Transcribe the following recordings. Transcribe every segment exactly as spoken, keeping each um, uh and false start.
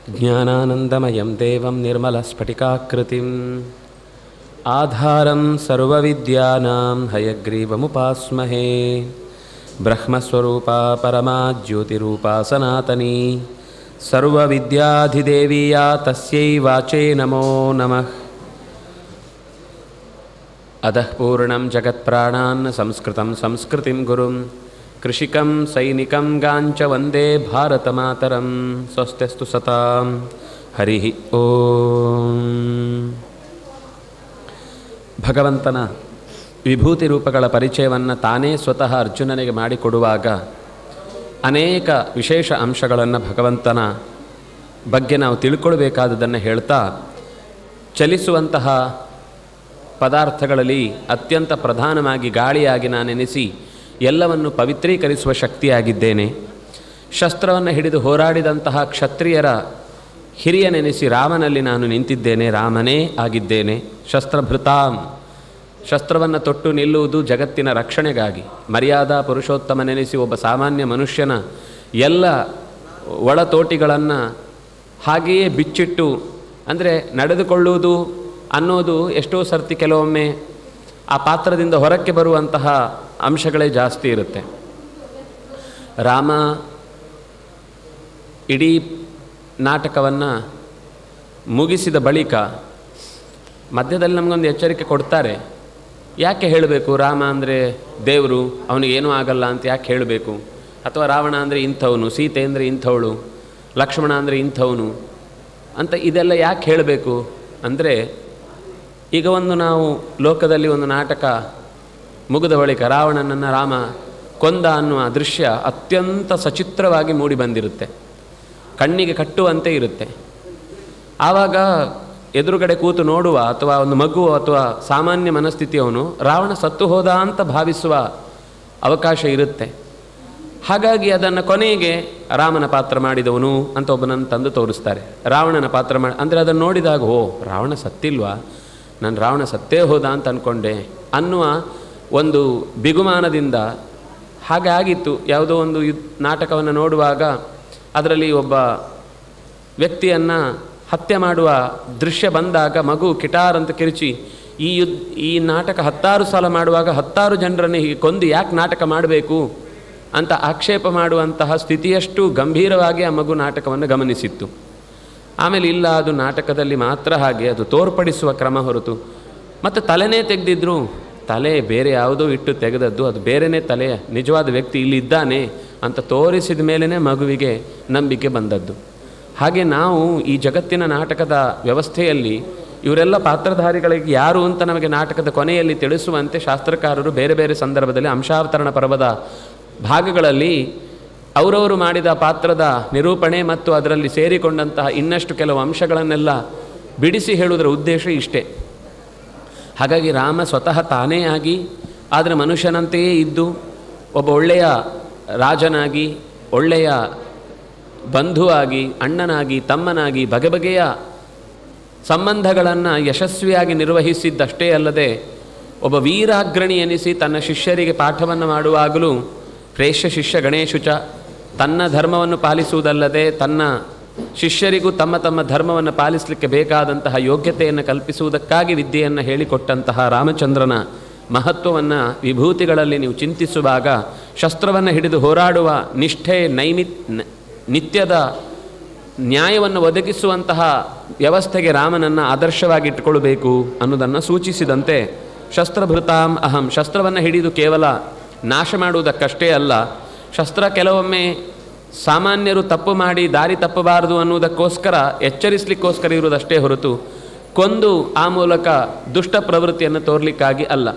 ಜ್ಞಾನಾನಂದಮಯಂ ದೇವಂ ನಿರ್ಮಲಸ್ಫಟಿಕಾಕೃತಿಂ ಆಧಾರಂ ಸರ್ವವಿದ್ಯಾನಾಂ ಹಯಗ್ರೀವಮುಪಾಸ್ಮಹೇ ಬ್ರಹ್ಮಸ್ವರೂಪಾ ಪರಮಾ ಜ್ಯೋತಿರೂಪಾ ಸನಾತನೀ ಸರ್ವವಿದ್ಯಾಧಿದೇವಿಯಾ ತಸ್ಯೈ ವಾಚೇ ನಮೋ ನಮಃ. ಅಧಃ ಪೂರ್ಣಂ ಜಗತ್ಪ್ರಾಣಾನ್ ಸಂಸ್ಕೃತಂ ಸಂಸ್ಕೃತಿಂ ಗುರುಂ ಕೃಷಿಕಂ ಸೈನಿಕಂ ಗಾಂಚ ವಂದೇ ಭಾರತಮಾತರಂ. ಸ್ವಸ್ತ್ಯಸ್ತು ಸತಾಂ. ಹರಿ ಓಂ. ಭಗವಂತನ ವಿಭೂತಿ ರೂಪಗಳ ಪರಿಚಯವನ್ನು ತಾನೇ ಸ್ವತಃ ಅರ್ಜುನನಿಗೆ ಮಾಡಿಕೊಡುವಾಗ ಅನೇಕ ವಿಶೇಷ ಅಂಶಗಳನ್ನು ಭಗವಂತನ ಬಗ್ಗೆ ನಾವು ತಿಳ್ಕೊಳ್ಬೇಕಾದದನ್ನು ಹೇಳ್ತಾ, ಚಲಿಸುವಂತಹ ಪದಾರ್ಥಗಳಲ್ಲಿ ಅತ್ಯಂತ ಪ್ರಧಾನವಾಗಿ ಗಾಳಿಯಾಗಿ ನಾನೆನಿಸಿ ಎಲ್ಲವನ್ನು ಪವಿತ್ರೀಕರಿಸುವ ಶಕ್ತಿಯಾಗಿದ್ದೇನೆ. ಶಸ್ತ್ರವನ್ನು ಹಿಡಿದು ಹೋರಾಡಿದಂತಹ ಕ್ಷತ್ರಿಯರ ಹಿರಿಯನೆನಿಸಿ ರಾಮನಲ್ಲಿ ನಾನು ನಿಂತಿದ್ದೇನೆ, ರಾಮನೇ ಆಗಿದ್ದೇನೆ. ಶಸ್ತ್ರಭೃತಾಂ, ಶಸ್ತ್ರವನ್ನು ತೊಟ್ಟು ನಿಲ್ಲುವುದು ಜಗತ್ತಿನ ರಕ್ಷಣೆಗಾಗಿ. ಮರ್ಯಾದಾ ಪುರುಷೋತ್ತಮನೆನಿಸಿ ಒಬ್ಬ ಸಾಮಾನ್ಯ ಮನುಷ್ಯನ ಎಲ್ಲ ಒಳತೋಟಿಗಳನ್ನು ಹಾಗೆಯೇ ಬಿಚ್ಚಿಟ್ಟು, ಅಂದರೆ ನಡೆದುಕೊಳ್ಳುವುದು ಅನ್ನೋದು ಎಷ್ಟೋ ಸರ್ತಿ ಕೆಲವೊಮ್ಮೆ ಆ ಪಾತ್ರದಿಂದ ಹೊರಕ್ಕೆ ಬರುವಂತಹ ಅಂಶಗಳೇ ಜಾಸ್ತಿ ಇರುತ್ತೆ. ರಾಮ ಇಡೀ ನಾಟಕವನ್ನು ಮುಗಿಸಿದ ಬಳಿಕ ಮಧ್ಯದಲ್ಲಿ ನಮಗೊಂದು ಎಚ್ಚರಿಕೆ ಕೊಡ್ತಾರೆ. ಯಾಕೆ ಹೇಳಬೇಕು ರಾಮ ಅಂದರೆ ದೇವರು, ಅವನಿಗೇನೂ ಆಗಲ್ಲ ಅಂತ ಯಾಕೆ ಹೇಳಬೇಕು? ಅಥವಾ ರಾವಣ ಅಂದರೆ ಇಂಥವನು, ಸೀತೆ ಅಂದರೆ ಇಂಥವಳು, ಲಕ್ಷ್ಮಣ ಅಂದರೆ ಇಂಥವನು ಅಂತ ಇದೆಲ್ಲ ಯಾಕೆ ಹೇಳಬೇಕು ಅಂದರೆ, ಈಗ ಒಂದು ನಾವು ಲೋಕದಲ್ಲಿ ಒಂದು ನಾಟಕ ಮುಗಿದ ಬಳಿಕ ರಾವಣನನ್ನು ರಾಮ ಕೊಂದ ಅನ್ನುವ ದೃಶ್ಯ ಅತ್ಯಂತ ಸಚಿತ್ರವಾಗಿ ಮೂಡಿ ಬಂದಿರುತ್ತೆ, ಕಣ್ಣಿಗೆ ಕಟ್ಟುವಂತೆ ಇರುತ್ತೆ. ಆವಾಗ ಎದುರುಗಡೆ ಕೂತು ನೋಡುವ ಅಥವಾ ಒಂದು ಮಗು ಅಥವಾ ಸಾಮಾನ್ಯ ಮನಸ್ಥಿತಿಯವನು ರಾವಣ ಸತ್ತು ಹೋದ ಅಂತ ಭಾವಿಸುವ ಅವಕಾಶ ಇರುತ್ತೆ. ಹಾಗಾಗಿ ಅದನ್ನು ಕೊನೆಗೆ ರಾಮನ ಪಾತ್ರ ಮಾಡಿದವನು ಅಂತ ಒಬ್ಬನನ್ನು ತಂದು ತೋರಿಸ್ತಾರೆ. ರಾವಣನ ಪಾತ್ರ ಮಾಡಿ ಅಂದರೆ ಅದನ್ನು ನೋಡಿದಾಗ, ಓ ರಾವಣ ಸತ್ತಿಲ್ವಾ, ನಾನು ರಾವಣ ಸತ್ತೇ ಹೋದ ಅಂತ ಅಂದ್ಕೊಂಡೆ ಅನ್ನುವ ಒಂದು ಬಿಗುಮಾನದಿಂದ ಹಾಗೆ ಆಗಿತ್ತು. ಯಾವುದೋ ಒಂದು ಯುದ್ಧ ನಾಟಕವನ್ನು ನೋಡುವಾಗ ಅದರಲ್ಲಿ ಒಬ್ಬ ವ್ಯಕ್ತಿಯನ್ನು ಹತ್ಯೆ ಮಾಡುವ ದೃಶ್ಯ ಬಂದಾಗ ಮಗು ಕಿಟಾರ್ ಅಂತ ಕಿರಿಚಿ, ಈ ಯುದ್ಧ ಈ ನಾಟಕ ಹತ್ತಾರು ಸಲ ಮಾಡುವಾಗ ಹತ್ತಾರು ಜನರನ್ನು ಹೀಗೆ ಕೊಂದು ಯಾಕೆ ನಾಟಕ ಮಾಡಬೇಕು ಅಂತ ಆಕ್ಷೇಪ ಮಾಡುವಂತಹ ಸ್ಥಿತಿಯಷ್ಟು ಗಂಭೀರವಾಗಿ ಆ ಮಗು ನಾಟಕವನ್ನು ಗಮನಿಸಿತ್ತು. ಆಮೇಲೆ ಇಲ್ಲ, ಅದು ನಾಟಕದಲ್ಲಿ ಮಾತ್ರ ಹಾಗೆ, ಅದು ತೋರ್ಪಡಿಸುವ ಕ್ರಮ ಹೊರತು. ಮತ್ತು ತಲೆನೇ ತೆಗೆದಿದ್ರು, ತಲೆ ಬೇರೆ ಯಾವುದೋ ಇಟ್ಟು ತೆಗೆದದ್ದು, ಅದು ಬೇರೆಯೇ ತಲೆ, ನಿಜವಾದ ವ್ಯಕ್ತಿ ಇಲ್ಲಿದ್ದಾನೆ ಅಂತ ತೋರಿಸಿದ ಮೇಲೇ ಮಗುವಿಗೆ ನಂಬಿಕೆ ಬಂದದ್ದು. ಹಾಗೆ ನಾವು ಈ ಜಗತ್ತಿನ ನಾಟಕದ ವ್ಯವಸ್ಥೆಯಲ್ಲಿ ಇವರೆಲ್ಲ ಪಾತ್ರಧಾರಿಗಳಿಗೆ ಯಾರು ಅಂತ ನಮಗೆ ನಾಟಕದ ಕೊನೆಯಲ್ಲಿ ತಿಳಿಸುವಂತೆ ಶಾಸ್ತ್ರಕಾರರು ಬೇರೆ ಬೇರೆ ಸಂದರ್ಭದಲ್ಲಿ ಅಂಶಾವತರಣ ಪರ್ವದ ಭಾಗಗಳಲ್ಲಿ ಅವರವರು ಮಾಡಿದ ಪಾತ್ರದ ನಿರೂಪಣೆ ಮತ್ತು ಅದರಲ್ಲಿ ಸೇರಿಕೊಂಡಂತಹ ಇನ್ನಷ್ಟು ಕೆಲವು ಅಂಶಗಳನ್ನೆಲ್ಲ ಬಿಡಿಸಿ ಹೇಳುವುದರ ಉದ್ದೇಶ ಇಷ್ಟೇ. ಹಾಗಾಗಿ ರಾಮ ಸ್ವತಃ ತಾನೇ ಆಗಿ, ಆದರೆ ಮನುಷ್ಯನಂತೆಯೇ ಇದ್ದು ಒಬ್ಬ ಒಳ್ಳೆಯ ರಾಜನಾಗಿ, ಒಳ್ಳೆಯ ಬಂಧುವಾಗಿ, ಅಣ್ಣನಾಗಿ, ತಮ್ಮನಾಗಿ ಬಗೆ ಬಗೆಯ ಸಂಬಂಧಗಳನ್ನು ಯಶಸ್ವಿಯಾಗಿ ನಿರ್ವಹಿಸಿದ್ದಷ್ಟೇ ಅಲ್ಲದೆ ಒಬ್ಬ ವೀರಾಗ್ರಣಿ ಎನಿಸಿ ತನ್ನ ಶಿಷ್ಯರಿಗೆ ಪಾಠವನ್ನು ಮಾಡುವಾಗಲೂ ಪ್ರೇಷ್ಯ ಶಿಷ್ಯ ಗಣೇಶುಚ, ತನ್ನ ಧರ್ಮವನ್ನು ಪಾಲಿಸುವುದಲ್ಲದೆ ತನ್ನ ಶಿಷ್ಯರಿಗೂ ತಮ್ಮ ತಮ್ಮ ಧರ್ಮವನ್ನು ಪಾಲಿಸಲಿಕ್ಕೆ ಬೇಕಾದಂತಹ ಯೋಗ್ಯತೆಯನ್ನು ಕಲ್ಪಿಸುವುದಕ್ಕಾಗಿ ವಿದ್ಯೆಯನ್ನು ಹೇಳಿಕೊಟ್ಟಂತಹ ರಾಮಚಂದ್ರನ ಮಹತ್ವವನ್ನು ವಿಭೂತಿಗಳಲ್ಲಿ ನೀವು ಚಿಂತಿಸುವಾಗ ಶಸ್ತ್ರವನ್ನು ಹಿಡಿದು ಹೋರಾಡುವ ನಿಷ್ಠೆ, ನೈಮಿತ್ ನಿತ್ಯದ ನ್ಯಾಯವನ್ನು ಒದಗಿಸುವಂತಹ ವ್ಯವಸ್ಥೆಗೆ ರಾಮನನ್ನು ಆದರ್ಶವಾಗಿ ಇಟ್ಟುಕೊಳ್ಳಬೇಕು ಅನ್ನೋದನ್ನು ಸೂಚಿಸಿದಂತೆ, ಶಸ್ತ್ರಭೃತಾಂ ಅಹಂ, ಶಸ್ತ್ರವನ್ನು ಹಿಡಿದು ಕೇವಲ ನಾಶ ಮಾಡುವುದಕ್ಕಷ್ಟೇ ಅಲ್ಲ, ಶಸ್ತ್ರ ಕೆಲವೊಮ್ಮೆ ಸಾಮಾನ್ಯರು ತಪ್ಪು ಮಾಡಿ ದಾರಿ ತಪ್ಪಬಾರದು ಅನ್ನುವುದಕ್ಕೋಸ್ಕರ ಎಚ್ಚರಿಸಲಿಕ್ಕೋಸ್ಕರ ಇರುವುದಷ್ಟೇ ಹೊರತು ಕೊಂದು ಆ ಮೂಲಕ ದುಷ್ಟ ಪ್ರವೃತ್ತಿಯನ್ನು ತೋರಲಿಕ್ಕಾಗಿ ಅಲ್ಲ.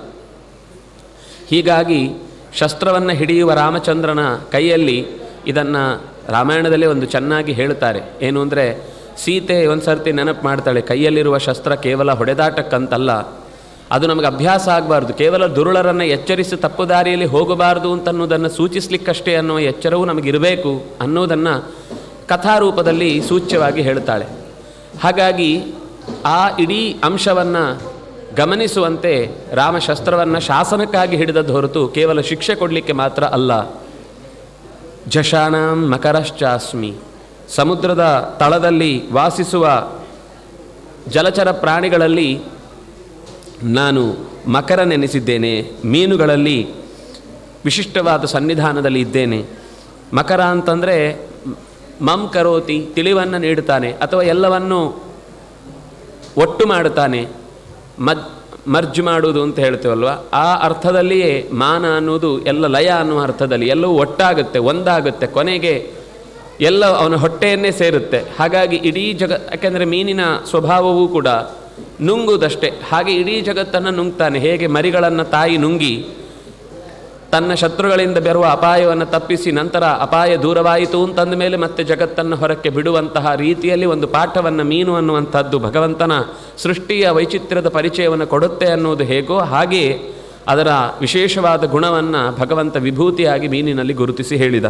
ಹೀಗಾಗಿ ಶಸ್ತ್ರವನ್ನು ಹಿಡಿಯುವ ರಾಮಚಂದ್ರನ ಕೈಯಲ್ಲಿ, ಇದನ್ನು ರಾಮಾಯಣದಲ್ಲೇ ಒಂದು ಚೆನ್ನಾಗಿ ಹೇಳುತ್ತಾರೆ. ಏನು ಅಂದರೆ, ಸೀತೆ ಒಂದು ಸರ್ತಿ ನೆನಪು ಮಾಡ್ತಾಳೆ, ಕೈಯಲ್ಲಿರುವ ಶಸ್ತ್ರ ಕೇವಲ ಹೊಡೆದಾಟಕ್ಕಂತಲ್ಲ, ಅದು ನಮಗೆ ಅಭ್ಯಾಸ ಆಗಬಾರ್ದು, ಕೇವಲ ದುರುಳರನ್ನು ಎಚ್ಚರಿಸಿ ತಪ್ಪು ದಾರಿಯಲ್ಲಿ ಹೋಗಬಾರ್ದು ಅಂತನ್ನುವುದನ್ನು ಸೂಚಿಸಲಿಕ್ಕಷ್ಟೇ ಅನ್ನುವ ಎಚ್ಚರವೂ ನಮಗಿರಬೇಕು ಅನ್ನೋದನ್ನು ಕಥಾರೂಪದಲ್ಲಿ ಸೂಚ್ಯವಾಗಿ ಹೇಳ್ತಾಳೆ. ಹಾಗಾಗಿ ಆ ಇಡೀ ಅಂಶವನ್ನು ಗಮನಿಸುವಂತೆ ರಾಮ ಶಸ್ತ್ರವನ್ನು ಶಾಸನಕ್ಕಾಗಿ ಹಿಡಿದದ್ದು ಹೊರತು ಕೇವಲ ಶಿಕ್ಷೆ ಕೊಡಲಿಕ್ಕೆ ಮಾತ್ರ ಅಲ್ಲ. ಜಶಾನಾಂ ಮಕರಶ್ಚಾಸ್ಮಿ ಸಮುದ್ರದ ತಳದಲ್ಲಿ ವಾಸಿಸುವ ಜಲಚರ ಪ್ರಾಣಿಗಳಲ್ಲಿ ನಾನು ಮಕರನೆನಿಸಿದ್ದೇನೆ, ಮೀನುಗಳಲ್ಲಿ ವಿಶಿಷ್ಟವಾದ ಸನ್ನಿಧಾನದಲ್ಲಿ ಇದ್ದೇನೆ. ಮಕರ ಅಂತಂದರೆ ಮಂ ಕರೋತಿ, ತಿಳಿವನ್ನು ನೀಡುತ್ತಾನೆ ಅಥವಾ ಎಲ್ಲವನ್ನು ಒಟ್ಟು ಮಾಡುತ್ತಾನೆ, ಮದ್ ಮರ್ಜ್ ಮಾಡುವುದು ಅಂತ ಹೇಳ್ತೇವಲ್ವ, ಆ ಅರ್ಥದಲ್ಲಿಯೇ ಮಾನ ಅನ್ನೋದು ಎಲ್ಲ ಲಯ ಅನ್ನುವ ಅರ್ಥದಲ್ಲಿ ಎಲ್ಲವೂ ಒಟ್ಟಾಗುತ್ತೆ, ಒಂದಾಗುತ್ತೆ, ಕೊನೆಗೆ ಎಲ್ಲ ಅವನ ಹೊಟ್ಟೆಯನ್ನೇ ಸೇರುತ್ತೆ. ಹಾಗಾಗಿ ಇಡೀ ಜಗ ಯಾಕೆಂದರೆ ಮೀನಿನ ಸ್ವಭಾವವೂ ಕೂಡ ನುಂಗುವುದಷ್ಟೇ, ಹಾಗೆ ಇಡೀ ಜಗತ್ತನ್ನು ನುಂಗ್ತಾನೆ. ಹೇಗೆ ಮರಿಗಳನ್ನು ತಾಯಿ ನುಂಗಿ ತನ್ನ ಶತ್ರುಗಳಿಂದ ಬರುವ ಅಪಾಯವನ್ನು ತಪ್ಪಿಸಿ ನಂತರ ಅಪಾಯ ದೂರವಾಯಿತು ಅಂತಂದ ಮೇಲೆ ಮತ್ತೆ ಜಗತ್ತನ್ನು ಹೊರಕ್ಕೆ ಬಿಡುವಂತಹ ರೀತಿಯಲ್ಲಿ ಒಂದು ಪಾಠವನ್ನು ಮೀನು ಅನ್ನುವಂಥದ್ದು ಭಗವಂತನ ಸೃಷ್ಟಿಯ ವೈಚಿತ್ರ್ಯದ ಪರಿಚಯವನ್ನು ಕೊಡುತ್ತೆ ಅನ್ನೋದು ಹೇಗೋ ಹಾಗೆಯೇ ಅದರ ವಿಶೇಷವಾದ ಗುಣವನ್ನು ಭಗವಂತ ವಿಭೂತಿಯಾಗಿ ಮೀನಿನಲ್ಲಿ ಗುರುತಿಸಿ ಹೇಳಿದ.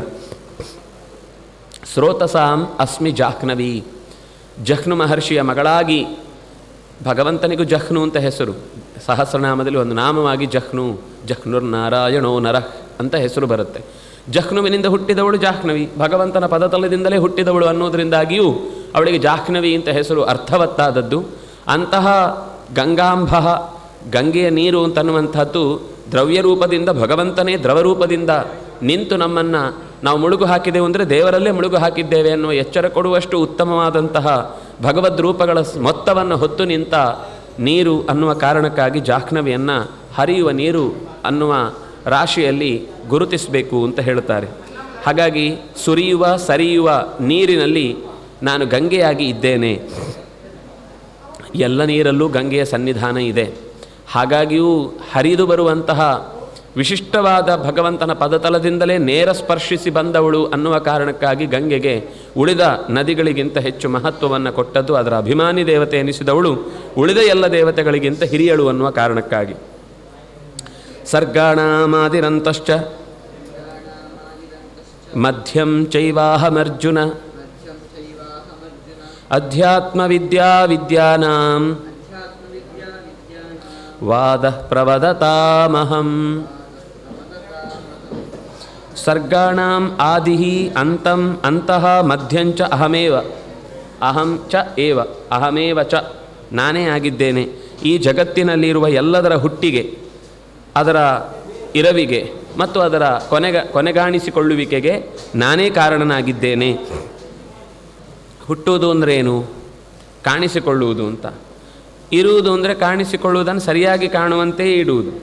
ಸ್ರೋತಸಾಂ ಅಸ್ಮಿ ಜಾಹ್ನವಿ, ಜಹ್ನು ಮಹರ್ಷಿಯ ಮಗಳಾಗಿ, ಭಗವಂತನಿಗೂ ಜಹ್ನು ಅಂತ ಹೆಸರು, ಸಹಸ್ರನಾಮದಲ್ಲಿ ಒಂದು ನಾಮವಾಗಿ ಜಹ್ನು, ಜಹ್ನುರ್ ನಾರಾಯಣೋ ನರಃ ಅಂತ ಹೆಸರು ಬರುತ್ತೆ. ಜಹ್ನುವಿನಿಂದ ಹುಟ್ಟಿದವಳು ಜಾಹ್ನವಿ, ಭಗವಂತನ ಪದತಲದಿಂದಲೇ ಹುಟ್ಟಿದವಳು ಅನ್ನೋದರಿಂದಾಗಿಯೂ ಅವಳಿಗೆ ಜಾಹ್ನವಿ ಅಂತ ಹೆಸರು ಅರ್ಥವತ್ತಾದದ್ದು. ಅಂತಹ ಗಂಗಾಂಬ, ಗಂಗೆಯ ನೀರು ಅಂತನ್ನುವಂಥದ್ದು ದ್ರವ್ಯರೂಪದಿಂದ, ಭಗವಂತನೇ ದ್ರವರೂಪದಿಂದ ನಿಂತು ನಮ್ಮನ್ನು ನಾವು ಮುಳುಗು ಹಾಕಿದೆವು ಅಂದರೆ ದೇವರಲ್ಲೇ ಮುಳುಗು ಹಾಕಿದ್ದೇವೆ ಅನ್ನುವ ಎಚ್ಚರ ಕೊಡುವಷ್ಟು ಉತ್ತಮವಾದಂತಹ ಭಗವದ್ ರೂಪಗಳ ಮೊತ್ತವನ್ನು ಹೊತ್ತು ನಿಂತ ನೀರು ಅನ್ನುವ ಕಾರಣಕ್ಕಾಗಿ ಜಾಹ್ನವಿಯನ್ನು ಹರಿಯುವ ನೀರು ಅನ್ನುವ ರಾಶಿಯಲ್ಲಿ ಗುರುತಿಸಬೇಕು ಅಂತ ಹೇಳ್ತಾರೆ. ಹಾಗಾಗಿ ಸುರಿಯುವ ಸರಿಯುವ ನೀರಿನಲ್ಲಿ ನಾನು ಗಂಗೆಯಾಗಿ ಇದ್ದೇನೆ. ಎಲ್ಲ ನೀರಲ್ಲೂ ಗಂಗೆಯ ಸನ್ನಿಧಾನ ಇದೆ. ಹಾಗಾಗಿಯೂ ಹರಿದು ಬರುವಂತಹ ವಿಶಿಷ್ಟವಾದ ಭಗವಂತನ ಪದತಲದಿಂದಲೇ ನೇರ ಸ್ಪರ್ಶಿಸಿ ಬಂದವಳು ಅನ್ನುವ ಕಾರಣಕ್ಕಾಗಿ ಗಂಗೆಗೆ ಉಳಿದ ನದಿಗಳಿಗಿಂತ ಹೆಚ್ಚು ಮಹತ್ವವನ್ನು ಕೊಟ್ಟದ್ದು. ಅದರ ಅಭಿಮಾನಿ ದೇವತೆ ಎನಿಸಿದವಳು ಉಳಿದ ಎಲ್ಲ ದೇವತೆಗಳಿಗಿಂತ ಹಿರಿಯಳು ಅನ್ನುವ ಕಾರಣಕ್ಕಾಗಿ. ಸರ್ಗಾಣಾಮಾದಿರಂತಶ್ಚ ಮಧ್ಯಂ ಚೈವಾಹಮರ್ಜುನ ಅಧ್ಯಾತ್ಮವಿದ್ಯಾ ವಿದ್ಯಾನಾಂ ವಾದ ಪ್ರವದತಾಮಹಂ. ಸರ್ಗಾಣಾಂ ಆದಿ ಅಂತಂ ಅಂತಃ ಮಧ್ಯಂಚ ಅಹಮೇವ, ಅಹಂ ಚ ಏವ, ಅಹಮೇವ ಚ, ನಾನೇ ಆಗಿದ್ದೇನೆ. ಈ ಜಗತ್ತಿನಲ್ಲಿರುವ ಎಲ್ಲದರ ಹುಟ್ಟಿಗೆ, ಅದರ ಇರವಿಗೆ ಮತ್ತು ಅದರ ಕೊನೆಗ ಕೊನೆಗಾಣಿಸಿಕೊಳ್ಳುವಿಕೆಗೆ ನಾನೇ ಕಾರಣನಾಗಿದ್ದೇನೆ. ಹುಟ್ಟುವುದು ಅಂದ್ರೇನು? ಕಾಣಿಸಿಕೊಳ್ಳುವುದು ಅಂತ. ಇರುವುದು ಅಂದರೆ ಕಾಣಿಸಿಕೊಳ್ಳುವುದನ್ನು ಸರಿಯಾಗಿ ಕಾಣುವಂತೆ ಇಡುವುದು.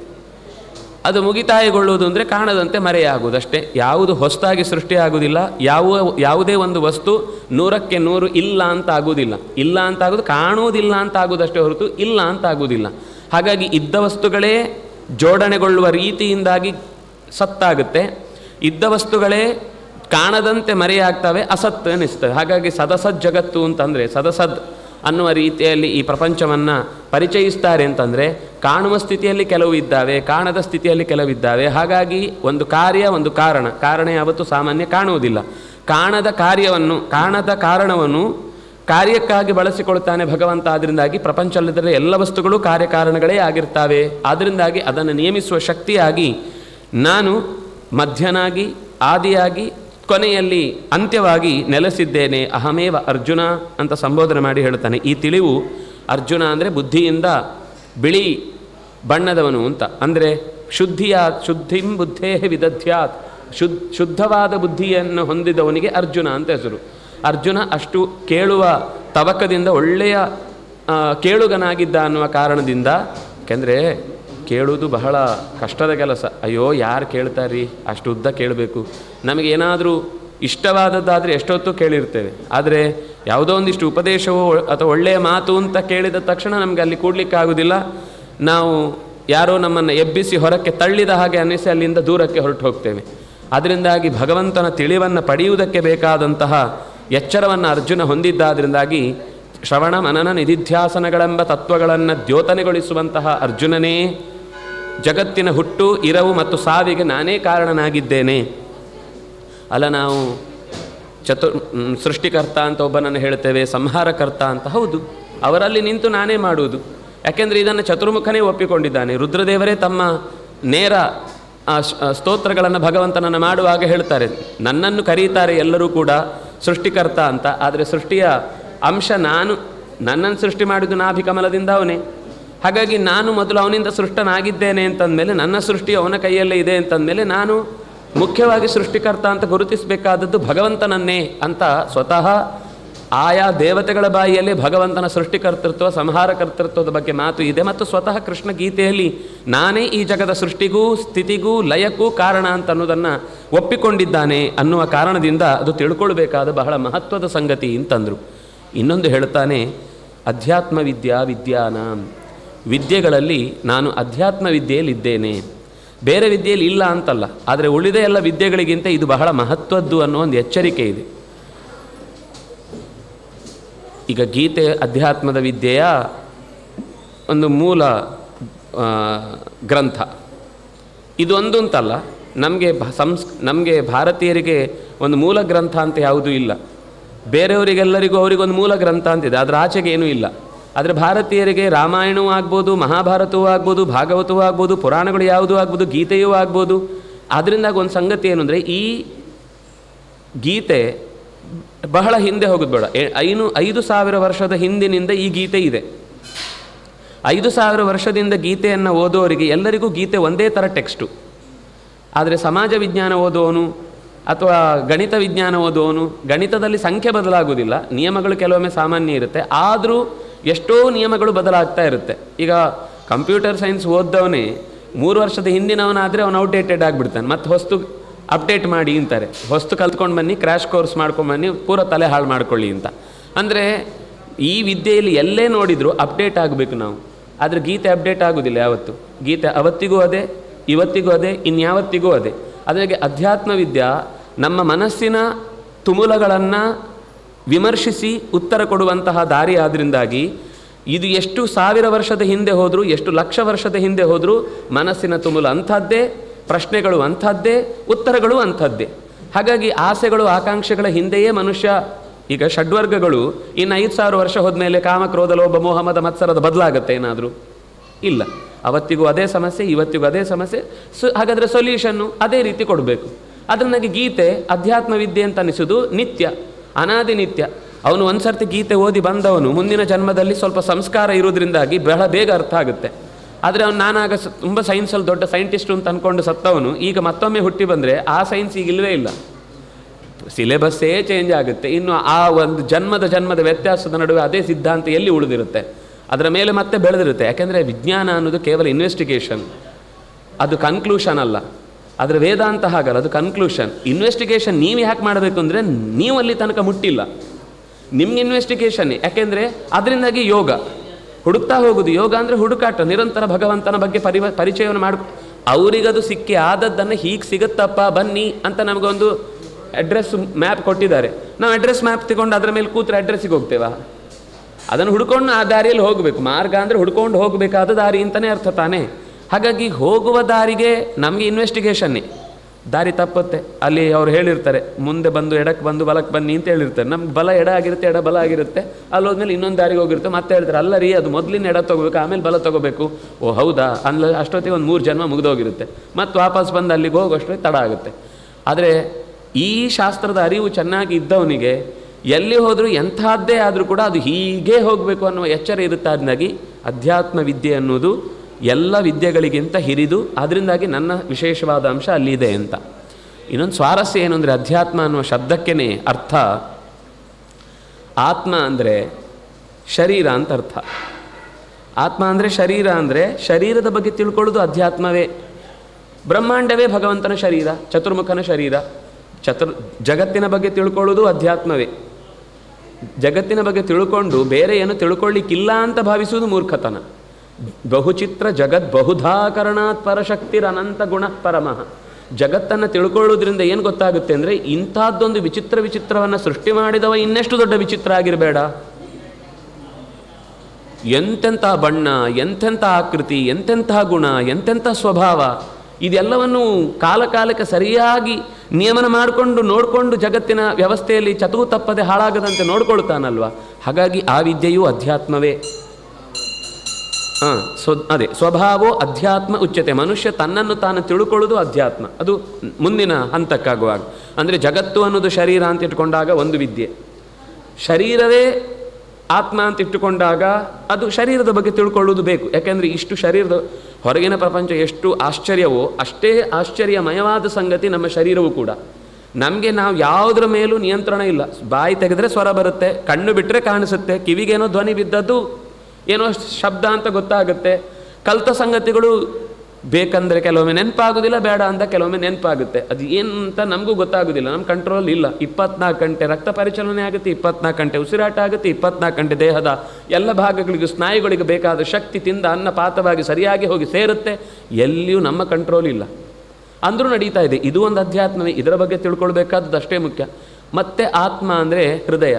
ಅದು ಮುಗಿತಾಯಗೊಳ್ಳುವುದು ಅಂದರೆ ಕಾಣದಂತೆ ಮರೆಯಾಗುವುದಷ್ಟೇ. ಯಾವುದು ಹೊಸದಾಗಿ ಸೃಷ್ಟಿಯಾಗುವುದಿಲ್ಲ. ಯಾವ ಯಾವುದೇ ಒಂದು ವಸ್ತು ನೂರಕ್ಕೆ ನೂರು ಇಲ್ಲ ಅಂತ ಆಗುವುದಿಲ್ಲ. ಇಲ್ಲ ಅಂತ ಆಗೋದು ಕಾಣುವುದಿಲ್ಲ ಅಂತ ಆಗುವುದಷ್ಟೇ ಹೊರತು ಇಲ್ಲ ಅಂತ ಆಗುವುದಿಲ್ಲ. ಹಾಗಾಗಿ ಇದ್ದ ವಸ್ತುಗಳೇ ಜೋಡಣೆಗೊಳ್ಳುವ ರೀತಿಯಿಂದಾಗಿ ಸತ್ತಾಗುತ್ತೆ. ಇದ್ದ ವಸ್ತುಗಳೇ ಕಾಣದಂತೆ ಮರೆಯಾಗ್ತವೆ, ಅಸತ್ ಅನ್ನಿಸ್ತವೆ. ಹಾಗಾಗಿ ಸದಸದ್ ಜಗತ್ತು ಅಂತಂದರೆ ಸದಸದ್ ಅನ್ನುವ ರೀತಿಯಲ್ಲಿ ಈ ಪ್ರಪಂಚವನ್ನು ಪರಿಚಯಿಸ್ತಾರೆ ಅಂತಂದರೆ ಕಾಣುವ ಸ್ಥಿತಿಯಲ್ಲಿ ಕೆಲವು ಇದ್ದಾವೆ, ಕಾಣದ ಸ್ಥಿತಿಯಲ್ಲಿ ಕೆಲವಿದ್ದಾವೆ. ಹಾಗಾಗಿ ಒಂದು ಕಾರ್ಯ, ಒಂದು ಕಾರಣ. ಕಾರಣ ಯಾವತ್ತೂ ಸಾಮಾನ್ಯ ಕಾಣುವುದಿಲ್ಲ. ಕಾಣದ ಕಾರ್ಯವನ್ನು, ಕಾಣದ ಕಾರಣವನ್ನು ಕಾರ್ಯಕ್ಕಾಗಿ ಬಳಸಿಕೊಳ್ತಾನೆ ಭಗವಂತ. ಅದರಿಂದಾಗಿ ಪ್ರಪಂಚದಲ್ಲಿದ್ದರೆ ಎಲ್ಲ ವಸ್ತುಗಳು ಕಾರ್ಯಕಾರಣಗಳೇ ಆಗಿರ್ತಾವೆ. ಅದರಿಂದಾಗಿ ಅದನ್ನು ನಿಯಮಿಸುವ ಶಕ್ತಿಯಾಗಿ ನಾನು ಮಧ್ಯನಾಗಿ, ಆದಿಯಾಗಿ, ಕೊನೆಯಲ್ಲಿ ಅಂತ್ಯವಾಗಿ ನೆಲೆಸಿದ್ದೇನೆ. ಅಹಮೇವ ಅರ್ಜುನ ಅಂತ ಸಂಬೋಧನೆ ಮಾಡಿ ಹೇಳ್ತಾನೆ. ಈ ತಿಳಿವು, ಅರ್ಜುನ ಅಂದರೆ ಬುದ್ಧಿಯಿಂದ ಬಿಳಿ ಬಣ್ಣದವನು ಅಂತ, ಅಂದರೆ ಶುದ್ಧಿಯಾತ್, ಶುದ್ಧಿಂ ಬುದ್ಧೇ ವಿದಧ್ಯಾತ್, ಶುದ್ಧ ಶುದ್ಧವಾದ ಬುದ್ಧಿಯನ್ನು ಹೊಂದಿದವನಿಗೆ ಅರ್ಜುನ ಅಂತ ಹೆಸರು. ಅರ್ಜುನ ಅಷ್ಟು ಕೇಳುವ ತವಕದಿಂದ ಒಳ್ಳೆಯ ಕೇಳುಗನಾಗಿದ್ದ ಅನ್ನುವ ಕಾರಣದಿಂದ, ಯಾಕೆಂದರೆ ಕೇಳುವುದು ಬಹಳ ಕಷ್ಟದ ಕೆಲಸ. ಅಯ್ಯೋ ಯಾರು ಕೇಳ್ತಾರ್ರಿ, ಅಷ್ಟು ಉದ್ದ ಕೇಳಬೇಕು. ನಮಗೇನಾದರೂ ಇಷ್ಟವಾದದ್ದಾದರೆ ಎಷ್ಟೊತ್ತು ಕೇಳಿರ್ತೇವೆ. ಆದರೆ ಯಾವುದೋ ಒಂದಿಷ್ಟು ಉಪದೇಶವೋ ಅಥವಾ ಒಳ್ಳೆಯ ಮಾತು ಅಂತ ಕೇಳಿದ ತಕ್ಷಣ ನಮಗೆ ಅಲ್ಲಿ ಕೂಡಲಿಕ್ಕಾಗೋದಿಲ್ಲ. ನಾವು ಯಾರೋ ನಮ್ಮನ್ನು ಎಬ್ಬಿಸಿ ಹೊರಕ್ಕೆ ತಳ್ಳಿದ ಹಾಗೆ ಅನ್ನಿಸಿ ಅಲ್ಲಿಂದ ದೂರಕ್ಕೆ ಹೊರಟು ಹೋಗ್ತೇವೆ. ಅದರಿಂದಾಗಿ ಭಗವಂತನ ತಿಳಿವನ್ನು ಪಡೆಯುವುದಕ್ಕೆ ಬೇಕಾದಂತಹ ಎಚ್ಚರವನ್ನು ಅರ್ಜುನ ಹೊಂದಿದ್ದಾದ್ರಿಂದಾಗಿ ಶ್ರವಣ ಮನನ ನಿಧಿಧ್ಯಾಸನಗಳೆಂಬ ತತ್ವಗಳನ್ನು ದ್ಯೋತನೆಗೊಳಿಸುವಂತಹ ಅರ್ಜುನನೇ ಜಗತ್ತಿನ ಹುಟ್ಟು, ಇರವು ಮತ್ತು ಸಾವಿಗೆ ನಾನೇ ಕಾರಣನಾಗಿದ್ದೇನೆ. ಅಲ್ಲ, ನಾವು ಚತುರ್ ಸೃಷ್ಟಿಕರ್ತ ಅಂತ ಒಬ್ಬನನ್ನು ಹೇಳ್ತೇವೆ, ಸಂಹಾರಕರ್ತ ಅಂತ. ಹೌದು, ಅವರಲ್ಲಿ ನಿಂತು ನಾನೇ ಮಾಡುವುದು. ಯಾಕೆಂದರೆ ಇದನ್ನು ಚತುರ್ಮುಖನೇ ಒಪ್ಪಿಕೊಂಡಿದ್ದಾನೆ. ರುದ್ರದೇವರೇ ತಮ್ಮ ನೇರ ಸ್ತೋತ್ರಗಳನ್ನು ಭಗವಂತನನ್ನು ಮಾಡುವಾಗ ಹೇಳ್ತಾರೆ, ನನ್ನನ್ನು ಕರೀತಾರೆ ಎಲ್ಲರೂ ಕೂಡ ಸೃಷ್ಟಿಕರ್ತ ಅಂತ. ಆದರೆ ಸೃಷ್ಟಿಯ ಅಂಶ ನಾನು, ನನ್ನನ್ನು ಸೃಷ್ಟಿ ಮಾಡಿದ್ದು ನಾಭಿಕಮಲದಿಂದ ಅವನೇ. ಹಾಗಾಗಿ ನಾನು ಮೊದಲು ಅವನಿಂದ ಸೃಷ್ಟನಾಗಿದ್ದೇನೆ ಅಂತಂದಮೇಲೆ, ನನ್ನ ಸೃಷ್ಟಿ ಅವನ ಕೈಯಲ್ಲೇ ಇದೆ ಅಂತಂದಮೇಲೆ, ನಾನು ಮುಖ್ಯವಾಗಿ ಸೃಷ್ಟಿಕರ್ತ ಅಂತ ಗುರುತಿಸಬೇಕಾದದ್ದು ಭಗವಂತನನ್ನೇ ಅಂತ ಸ್ವತಃ ಆಯಾ ದೇವತೆಗಳ ಬಾಯಿಯಲ್ಲಿ ಭಗವಂತನ ಸೃಷ್ಟಿಕರ್ತೃತ್ವ ಸಂಹಾರ ಕರ್ತೃತ್ವದ ಬಗ್ಗೆ ಮಾತು ಇದೆ. ಮತ್ತು ಸ್ವತಃ ಕೃಷ್ಣ ಗೀತೆಯಲ್ಲಿ ನಾನೇ ಈ ಜಗದ ಸೃಷ್ಟಿಗೂ ಸ್ಥಿತಿಗೂ ಲಯಕ್ಕೂ ಕಾರಣ ಅಂತ ಅನ್ನೋದನ್ನು ಒಪ್ಪಿಕೊಂಡಿದ್ದಾನೆ ಅನ್ನುವ ಕಾರಣದಿಂದ ಅದು ತಿಳ್ಕೊಳ್ಬೇಕಾದ ಬಹಳ ಮಹತ್ವದ ಸಂಗತಿ ಅಂತಂದರು. ಇನ್ನೊಂದು ಹೇಳ್ತಾನೆ, ಅಧ್ಯಾತ್ಮ ವಿದ್ಯಾ ವಿದ್ಯಾನ, ವಿದ್ಯೆಗಳಲ್ಲಿ ನಾನು ಅಧ್ಯಾತ್ಮ ವಿದ್ಯೆಯಲ್ಲಿದ್ದೇನೆ, ಬೇರೆ ವಿದ್ಯೆಯಲ್ಲಿ ಇಲ್ಲ ಅಂತಲ್ಲ, ಆದರೆ ಉಳಿದ ಎಲ್ಲ ವಿದ್ಯೆಗಳಿಗಿಂತ ಇದು ಬಹಳ ಮಹತ್ವದ್ದು ಅನ್ನೋ ಒಂದು ಎಚ್ಚರಿಕೆ ಇದೆ. ಈಗ ಗೀತೆ ಅಧ್ಯಾತ್ಮದ ವಿದ್ಯೆಯ ಒಂದು ಮೂಲ ಗ್ರಂಥ. ಇದು ಒಂದು ಅಂತಲ್ಲ, ನಮಗೆ ಸಂಸ್ ನಮಗೆ ಭಾರತೀಯರಿಗೆ ಒಂದು ಮೂಲ ಗ್ರಂಥ ಅಂತ ಯಾವುದೂ ಇಲ್ಲ. ಬೇರೆಯವರಿಗೆಲ್ಲರಿಗೂ ಅವರಿಗೊಂದು ಮೂಲ ಗ್ರಂಥ ಅಂತಿದೆ, ಅದರ ಆಚೆಗೆ ಏನೂ ಇಲ್ಲ. ಆದರೆ ಭಾರತೀಯರಿಗೆ ರಾಮಾಯಣವೂ ಆಗ್ಬೋದು, ಮಹಾಭಾರತವೂ ಆಗ್ಬೋದು, ಭಾಗವತವೂ ಆಗ್ಬೋದು, ಪುರಾಣಗಳು ಯಾವುದೂ ಆಗ್ಬೋದು, ಗೀತೆಯೂ ಆಗ್ಬೋದು. ಅದರಿಂದಾಗ ಒಂದು ಸಂಗತಿ ಏನು ಅಂದರೆ, ಈ ಗೀತೆ ಬಹಳ ಹಿಂದೆ ಹೋಗೋದು ಬೇಡ. ಐನು ಐದು ಸಾವಿರ ವರ್ಷದ ಹಿಂದಿನಿಂದ ಈ ಗೀತೆ ಇದೆ. ಐದು ಸಾವಿರ ವರ್ಷದಿಂದ ಗೀತೆಯನ್ನು ಓದೋರಿಗೆ ಎಲ್ಲರಿಗೂ ಗೀತೆ ಒಂದೇ ಥರ ಟೆಕ್ಸ್ಟು. ಆದರೆ ಸಮಾಜ ವಿಜ್ಞಾನ ಓದೋನು ಅಥವಾ ಗಣಿತ ವಿಜ್ಞಾನ ಓದೋನು, ಗಣಿತದಲ್ಲಿ ಸಂಖ್ಯೆ ಬದಲಾಗೋದಿಲ್ಲ, ನಿಯಮಗಳು ಕೆಲವೊಮ್ಮೆ ಸಾಮಾನ್ಯ ಇರುತ್ತೆ, ಆದರೂ ಎಷ್ಟೋ ನಿಯಮಗಳು ಬದಲಾಗ್ತಾ ಇರುತ್ತೆ. ಈಗ ಕಂಪ್ಯೂಟರ್ ಸೈನ್ಸ್ ಓದ್ದವನೇ ಮೂರು ವರ್ಷದ ಹಿಂದಿನವನಾದರೆ ಅವನು ಔಟ್ಡೇಟೆಡ್ ಆಗಿಬಿಡ್ತಾನೆ, ಮತ್ತು ಹೊಸ್ತು ಅಪ್ಡೇಟ್ ಮಾಡಿ ಅಂತಾರೆ. ಹೊಸ್ತು ಕಲ್ತ್ಕೊಂಡು ಬನ್ನಿ, ಕ್ರ್ಯಾಶ್ ಕೋರ್ಸ್ ಮಾಡ್ಕೊಂಡು ಬನ್ನಿ, ಪೂರ ತಲೆ ಹಾಳು ಮಾಡ್ಕೊಳ್ಳಿ ಅಂತ. ಅಂದರೆ ಈ ವಿದ್ಯೆಯಲ್ಲಿ ಎಲ್ಲೇ ನೋಡಿದರೂ ಅಪ್ಡೇಟ್ ಆಗಬೇಕು ನಾವು. ಆದರೆ ಗೀತೆ ಅಪ್ಡೇಟ್ ಆಗೋದಿಲ್ಲ ಯಾವತ್ತು. ಗೀತೆ ಅವತ್ತಿಗೂ ಅದೇ, ಇವತ್ತಿಗೂ ಅದೇ, ಇನ್ಯಾವತ್ತಿಗೂ ಅದೇ. ಅದಾಗೆ ಅಧ್ಯಾತ್ಮ ವಿದ್ಯಾ ನಮ್ಮ ಮನಸ್ಸಿನ ತುಮುಲಗಳನ್ನು ವಿಮರ್ಶಿಸಿ ಉತ್ತರ ಕೊಡುವಂತಹ ದಾರಿ ಆದ್ದರಿಂದಾಗಿ ಇದು ಎಷ್ಟು ಸಾವಿರ ವರ್ಷದ ಹಿಂದೆ ಹೋದರೂ, ಎಷ್ಟು ಲಕ್ಷ ವರ್ಷದ ಹಿಂದೆ ಹೋದರೂ ಮನಸ್ಸಿನ ತುಮುಲ ಅಂಥದ್ದೇ, ಪ್ರಶ್ನೆಗಳು ಅಂಥದ್ದೇ, ಉತ್ತರಗಳು ಅಂಥದ್ದೇ. ಹಾಗಾಗಿ ಆಸೆಗಳು ಆಕಾಂಕ್ಷೆಗಳ ಹಿಂದೆಯೇ ಮನುಷ್ಯ. ಈಗ ಷಡ್ವರ್ಗಗಳು ಇನ್ನು ಐದು ಸಾವಿರ ವರ್ಷ ಹೋದ್ಮೇಲೆ ಕಾಮ ಕ್ರೋಧ ಲೋಭ ಮೋಹ ಮದ ಮತ್ಸರದ ಬದಲಾಗುತ್ತೆ ಏನಾದರೂ? ಇಲ್ಲ. ಅವತ್ತಿಗೂ ಅದೇ ಸಮಸ್ಯೆ, ಇವತ್ತಿಗೂ ಅದೇ ಸಮಸ್ಯೆ. ಸೊ ಹಾಗಾದರೆ ಸೊಲ್ಯೂಷನ್ನು ಅದೇ ರೀತಿ ಕೊಡಬೇಕು. ಅದನ್ನಾಗಿ ಗೀತೆ ಅಧ್ಯಾತ್ಮ ವಿದ್ಯೆ ಅಂತ ಅನಿಸೋದು ನಿತ್ಯ, ಅನಾದಿ ನಿತ್ಯ. ಅವನು ಒಂದು ಸರ್ತಿ ಗೀತೆ ಓದಿ ಬಂದವನು ಮುಂದಿನ ಜನ್ಮದಲ್ಲಿ ಸ್ವಲ್ಪ ಸಂಸ್ಕಾರ ಇರೋದ್ರಿಂದಾಗಿ ಬಹಳ ಬೇಗ ಅರ್ಥ ಆಗುತ್ತೆ. ಆದರೆ ಅವನು ನಾನಾಗ ತುಂಬ ಸೈನ್ಸಲ್ಲಿ ದೊಡ್ಡ ಸೈಂಟಿಸ್ಟು ಅಂತ ಅಂದ್ಕೊಂಡು ಸತ್ತವನು ಈಗ ಮತ್ತೊಮ್ಮೆ ಹುಟ್ಟಿ ಬಂದರೆ ಆ ಸೈನ್ಸ್ ಈಗ ಇಲ್ಲವೇ ಇಲ್ಲ, ಸಿಲೆಬಸ್ಸೇ ಚೇಂಜ್ ಆಗುತ್ತೆ. ಇನ್ನು ಆ ಒಂದು ಜನ್ಮದ ಜನ್ಮದ ವ್ಯತ್ಯಾಸದ ನಡುವೆ ಅದೇ ಸಿದ್ಧಾಂತ ಎಲ್ಲಿ ಉಳಿದಿರುತ್ತೆ? ಅದರ ಮೇಲೆ ಮತ್ತೆ ಬೆಳೆದಿರುತ್ತೆ. ಯಾಕೆಂದರೆ ವಿಜ್ಞಾನ ಅನ್ನೋದು ಕೇವಲ ಇನ್ವೆಸ್ಟಿಗೇಷನ್, ಅದು ಕನ್ಕ್ಲೂಷನ್ ಅಲ್ಲ. ಆದರೆ ವೇದಾಂತ ಹಾಗಲ್ಲ, ಅದು ಕನ್ಕ್ಲೂಷನ್. ಇನ್ವೆಸ್ಟಿಗೇಷನ್ ನೀವು ಯಾಕೆ ಮಾಡಬೇಕು ಅಂದರೆ ನೀವು ಅಲ್ಲಿ ತನಕ ಮುಟ್ಟಿಲ್ಲ, ನಿಮ್ಗೆ ಇನ್ವೆಸ್ಟಿಗೇಷನ್ನೇ. ಯಾಕೆಂದರೆ ಅದರಿಂದಾಗಿ ಯೋಗ ಹುಡುಕ್ತಾ ಹೋಗೋದು. ಯೋಗ ಅಂದರೆ ಹುಡುಕಾಟ, ನಿರಂತರ ಭಗವಂತನ ಬಗ್ಗೆ ಪರಿ ಪರಿಚಯವನ್ನು ಮಾಡಿ ಅವರಿಗದು ಸಿಕ್ಕಿ ಆದದ್ದನ್ನು ಹೀಗೆ ಸಿಗುತ್ತಪ್ಪ ಬನ್ನಿ ಅಂತ ನಮಗೊಂದು ಅಡ್ರೆಸ್ ಮ್ಯಾಪ್ ಕೊಟ್ಟಿದ್ದಾರೆ. ನಾವು ಅಡ್ರೆಸ್ ಮ್ಯಾಪ್ ತಗೊಂಡು ಅದರ ಮೇಲೆ ಕೂತ್ರೆ ಅಡ್ರೆಸ್ಸಿಗೆ ಹೋಗ್ತೇವಾ? ಅದನ್ನು ಹುಡ್ಕೊಂಡು ಆ ದಾರಿಯಲ್ಲಿ ಹೋಗಬೇಕು. ಮಾರ್ಗ ಅಂದರೆ ಹುಡ್ಕೊಂಡು ಹೋಗಬೇಕಾದ ದಾರಿ ಅಂತಲೇ ಅರ್ಥ ತಾನೇ. ಹಾಗಾಗಿ ಹೋಗುವ ದಾರಿಗೆ ನಮಗೆ ಇನ್ವೆಸ್ಟಿಗೇಷನ್ನೇ. ದಾರಿ ತಪ್ಪುತ್ತೆ, ಅಲ್ಲಿ ಅವ್ರು ಹೇಳಿರ್ತಾರೆ ಮುಂದೆ ಬಂದು ಎಡಕ್ಕೆ ಬಂದು ಬಲಕ್ಕೆ ಬನ್ನಿ ಅಂತ ಹೇಳಿರ್ತಾರೆ. ನಮ್ಗೆ ಬಲ ಎಡ ಆಗಿರುತ್ತೆ, ಎಡ ಬಲ ಆಗಿರುತ್ತೆ. ಅಲ್ಲಿ ಹೋದ್ಮೇಲೆ ಇನ್ನೊಂದು ದಾರಿಗೆ ಹೋಗಿರುತ್ತೆ, ಮತ್ತೆ ಹೇಳ್ತಾರೆ ಅಲ್ಲ ರೀ ಅದು ಮೊದಲಿನ ಎಡ ತೊಗೋಬೇಕು ಆಮೇಲೆ ಬಲ ತೊಗೋಬೇಕು. ಓ ಹೌದಾ ಅಲ್ಲ, ಅಷ್ಟೊತ್ತಿಗೆ ಒಂದು ಮೂರು ಜನ್ಮ ಮುಗಿದೋಗಿರುತ್ತೆ. ಮತ್ತು ವಾಪಸ್ ಬಂದು ಅಲ್ಲಿಗೆ ಹೋಗೋಷ್ಟೊತ್ತಿಗೆ ತಡ ಆಗುತ್ತೆ. ಆದರೆ ಈ ಶಾಸ್ತ್ರದ ಅರಿವು ಚೆನ್ನಾಗಿ ಇದ್ದವನಿಗೆ ಎಲ್ಲಿ ಹೋದರೂ ಎಂಥದ್ದೇ ಆದರೂ ಕೂಡ ಅದು ಹೀಗೆ ಹೋಗಬೇಕು ಅನ್ನುವ ಎಚ್ಚರ ಇರುತ್ತಾದಾಗಿ ಅಧ್ಯಾತ್ಮ ವಿದ್ಯೆ ಅನ್ನೋದು ಎಲ್ಲ ವಿದ್ಯೆಗಳಿಗಿಂತ ಹಿರಿದು, ಅದರಿಂದಾಗಿ ನನ್ನ ವಿಶೇಷವಾದ ಅಂಶ ಅಲ್ಲಿದೆ ಅಂತ. ಇನ್ನೊಂದು ಸ್ವಾರಸ್ಯ ಏನು ಅಂದರೆ, ಅಧ್ಯಾತ್ಮ ಅನ್ನುವ ಶಬ್ದಕ್ಕೇ ಅರ್ಥ ಆತ್ಮ ಅಂದರೆ ಶರೀರ ಅಂತ ಅರ್ಥ. ಆತ್ಮ ಅಂದರೆ ಶರೀರ ಅಂದರೆ ಶರೀರದ ಬಗ್ಗೆ ತಿಳ್ಕೊಳ್ಳೋದು ಅಧ್ಯಾತ್ಮವೇ. ಬ್ರಹ್ಮಾಂಡವೇ ಭಗವಂತನ ಶರೀರ, ಚತುರ್ಮುಖನ ಶರೀರ. ಚತುರ್ ಜಗತ್ತಿನ ಬಗ್ಗೆ ತಿಳ್ಕೊಳ್ಳೋದು ಅಧ್ಯಾತ್ಮವೇ. ಜಗತ್ತಿನ ಬಗ್ಗೆ ತಿಳ್ಕೊಂಡು ಬೇರೆ ಏನು ತಿಳ್ಕೊಳ್ಳಿಕ್ಕಿಲ್ಲ ಅಂತ ಭಾವಿಸುವುದು ಮೂರ್ಖತನ. ಬಹುಚಿತ್ರ ಜಗತ್ ಬಹುಧಾಕರಣಾತ್ ಪರಶಕ್ತಿರ್ ಅನಂತ ಗುಣ ಪರಮಃ. ಜಗತ್ತನ್ನು ತಿಳ್ಕೊಳ್ಳೋದ್ರಿಂದ ಏನು ಗೊತ್ತಾಗುತ್ತೆ ಅಂದರೆ, ಇಂಥದ್ದೊಂದು ವಿಚಿತ್ರ ವಿಚಿತ್ರವನ್ನು ಸೃಷ್ಟಿ ಮಾಡಿದವ ಇನ್ನೆಷ್ಟು ದೊಡ್ಡ ವಿಚಿತ್ರ ಆಗಿರಬೇಡ. ಎಂತೆಂಥ ಬಣ್ಣ, ಎಂತೆಂಥ ಆಕೃತಿ, ಎಂತೆಂಥ ಗುಣ, ಎಂತೆಂಥ ಸ್ವಭಾವ, ಇದೆಲ್ಲವನ್ನು ಕಾಲ ಕಾಲಕ್ಕೆ ಸರಿಯಾಗಿ ನಿಯಮನ ಮಾಡಿಕೊಂಡು ನೋಡಿಕೊಂಡು ಜಗತ್ತಿನ ವ್ಯವಸ್ಥೆಯಲ್ಲಿ ಚತುವು ತಪ್ಪದೆ ಹಾಳಾಗದಂತೆ ನೋಡ್ಕೊಳ್ತಾನಲ್ವ. ಹಾಗಾಗಿ ಆ ವಿದ್ಯೆಯೂ ಅಧ್ಯಾತ್ಮವೇ. ಹಾಂ ಸ್ವ ಅದೇ ಸ್ವಭಾವೋ ಅಧ್ಯಾತ್ಮ ಉಚ್ಯತೆ. ಮನುಷ್ಯ ತನ್ನನ್ನು ತಾನು ತಿಳ್ಕೊಳ್ಳೋದು ಅಧ್ಯಾತ್ಮ. ಅದು ಮುಂದಿನ ಹಂತಕ್ಕಾಗುವಾಗ, ಅಂದರೆ ಜಗತ್ತು ಅನ್ನೋದು ಶರೀರ ಅಂತ ಇಟ್ಕೊಂಡಾಗ ಒಂದು ವಿದ್ಯೆ, ಶರೀರವೇ ಆತ್ಮ ಅಂತ ಇಟ್ಟುಕೊಂಡಾಗ ಅದು ಶರೀರದ ಬಗ್ಗೆ ತಿಳ್ಕೊಳ್ಳೋದು ಬೇಕು. ಯಾಕೆಂದರೆ ಇಷ್ಟು ಶರೀರದ ಹೊರಗಿನ ಪ್ರಪಂಚ ಎಷ್ಟು ಆಶ್ಚರ್ಯವೋ ಅಷ್ಟೇ ಆಶ್ಚರ್ಯಮಯವಾದ ಸಂಗತಿ ನಮ್ಮ ಶರೀರವೂ ಕೂಡ. ನಮಗೆ ನಾವು ಯಾವುದರ ಮೇಲೂ ನಿಯಂತ್ರಣ ಇಲ್ಲ. ಬಾಯಿ ತೆಗೆದ್ರೆ ಸ್ವರ ಬರುತ್ತೆ, ಕಣ್ಣು ಬಿಟ್ಟರೆ ಕಾಣಿಸುತ್ತೆ, ಕಿವಿಗೇನೋ ಧ್ವನಿ ಬಿದ್ದದ್ದು ಏನೋ ಶಬ್ದ ಅಂತ ಗೊತ್ತಾಗುತ್ತೆ. ಕಲಿತ ಸಂಗತಿಗಳು ಬೇಕಂದರೆ ಕೆಲವೊಮ್ಮೆ ನೆನಪಾಗೋದಿಲ್ಲ, ಬೇಡ ಅಂತ ಕೆಲವೊಮ್ಮೆ ನೆನಪಾಗುತ್ತೆ. ಅದು ಏನು ಅಂತ ನಮಗೂ ಗೊತ್ತಾಗೋದಿಲ್ಲ, ನಮ್ಮ ಕಂಟ್ರೋಲ್ ಇಲ್ಲ. ಇಪ್ಪತ್ನಾಲ್ಕು ಗಂಟೆ ರಕ್ತ ಪರಿಚಲನೆ ಆಗುತ್ತೆ, ಇಪ್ಪತ್ನಾಲ್ಕು ಗಂಟೆ ಉಸಿರಾಟ ಆಗುತ್ತೆ, ಇಪ್ಪತ್ನಾಲ್ಕು ಗಂಟೆ ದೇಹದ ಎಲ್ಲ ಭಾಗಗಳಿಗೂ ಸ್ನಾಯುಗಳಿಗೆ ಬೇಕಾದ ಶಕ್ತಿ ತಿಂದ ಅನ್ನ ಪಾತವಾಗಿ ಸರಿಯಾಗಿ ಹೋಗಿ ಸೇರುತ್ತೆ. ಎಲ್ಲಿಯೂ ನಮ್ಮ ಕಂಟ್ರೋಲ್ ಇಲ್ಲ, ಅಂದರೂ ನಡೀತಾ ಇದೆ. ಇದು ಒಂದು ಅಧ್ಯಾತ್ಮವೇ, ಇದರ ಬಗ್ಗೆ ತಿಳ್ಕೊಳ್ಬೇಕಾದದ್ದು ಅಷ್ಟೇ ಮುಖ್ಯ. ಮತ್ತು ಆತ್ಮ ಅಂದರೆ ಹೃದಯ.